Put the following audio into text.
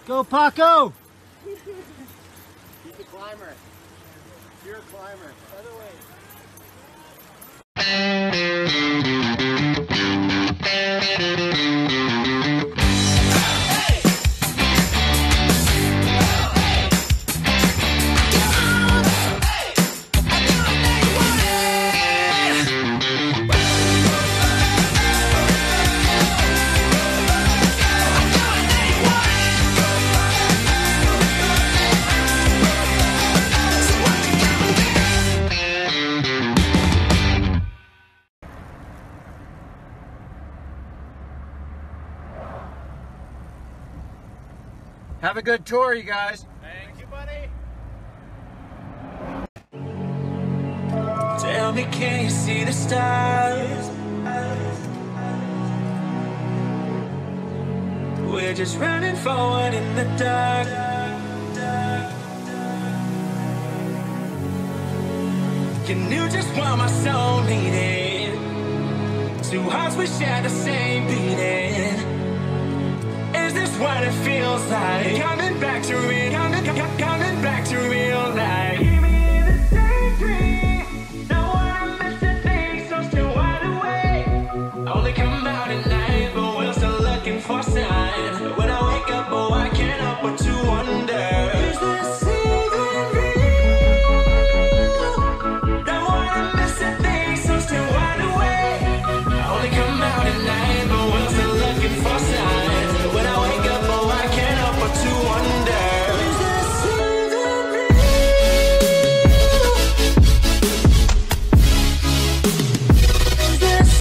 Go, Paco! He's a climber. You're a climber. Other way. Have a good tour, you guys. Thank you, buddy. Tell me, can you see the stars? We're just running forward in the dark. You knew just what my soul needed. Two hearts, we share the same beating. Is this what it feels like?